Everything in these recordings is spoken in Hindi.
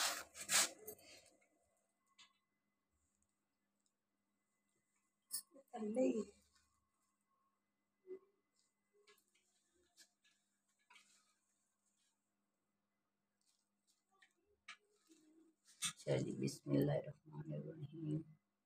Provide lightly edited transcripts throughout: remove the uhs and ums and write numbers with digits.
चलिए बिस्मिल्लाहिर्रहमानिर्रहीम।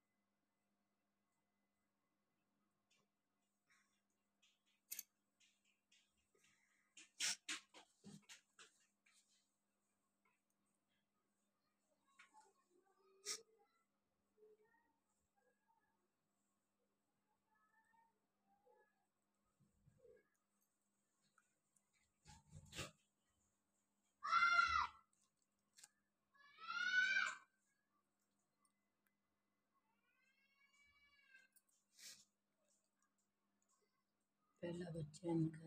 पहला बच्चा इनका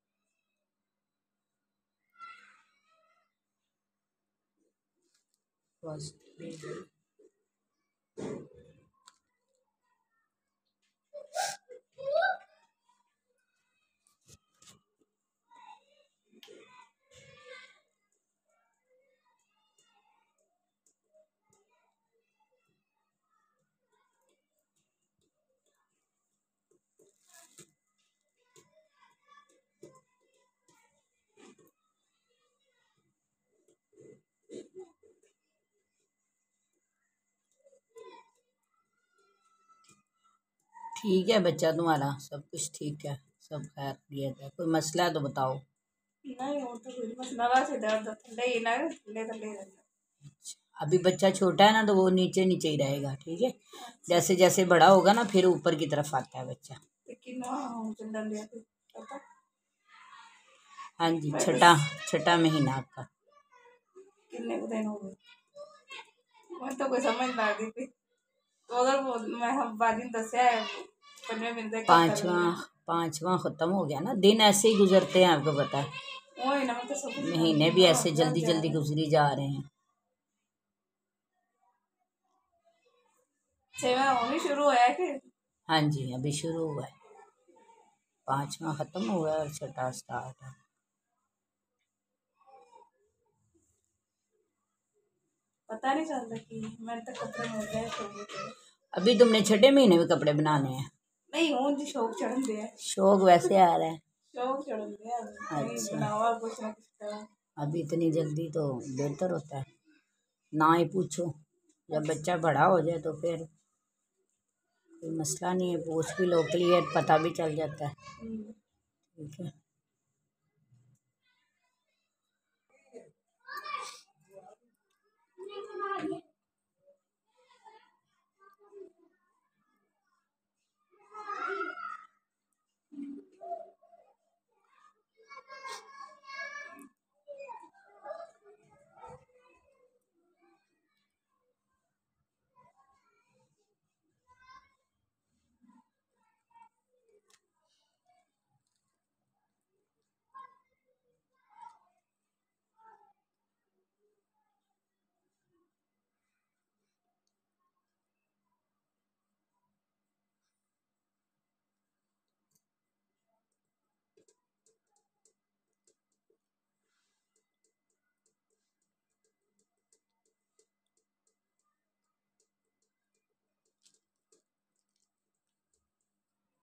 फर्स्ट बेबी। ठीक है बच्चा तुम्हारा, सब कुछ ठीक है, सब खैर दिया है। कोई मसला है तो बताओ। नहीं वो तो कोई मसला वैसे दर्द ठंडे ही ना ठंडे ठंडे अभी बच्चा छोटा है ना, तो वो नीचे नीचे ही रहेगा, ठीक है। जैसे जैसे बड़ा होगा ना फिर ऊपर की तरफ आता है बच्चा। लेकिन चंदन लिया पता हाँ जी, छठा महीना आपका। कितने को दिन हो गए मैं तो कोई समझ ना आ गई तो अगर वो मैं हम बाजी दसिया है 15 मिनट तक पांचवा खत्म हो गया ना। दिन ऐसे ही गुजरते हैं, आपको पता है। वही ना तो सब महीने भी ऐसे जल्दी जल्दी गुजरी जा रहे हैं। 6वां होनी शुरू होया कि हाँ जी, अभी शुरू हुआ है। 5वां खत्म हुआ है और 6वां स्टार्ट है। पता नहीं चलता कि मैंने तो कपड़े मिल गए अभी तुमने 6ठे महीने में कपड़े बनाने हैं? नहीं हूँ जी शौक चढ़न दिया शौक वैसे आ रहा है। शौक चढ़न दिया अच्छा, बनावा कुछ ना कुछ करा। अभी इतनी जल्दी तो बेहतर होता है ना ही पूछो। जब बच्चा बड़ा हो जाए तो फिर कोई मसला नहीं है, पूछ भी लो, क्लियर पता भी चल जाता है, ठीक है।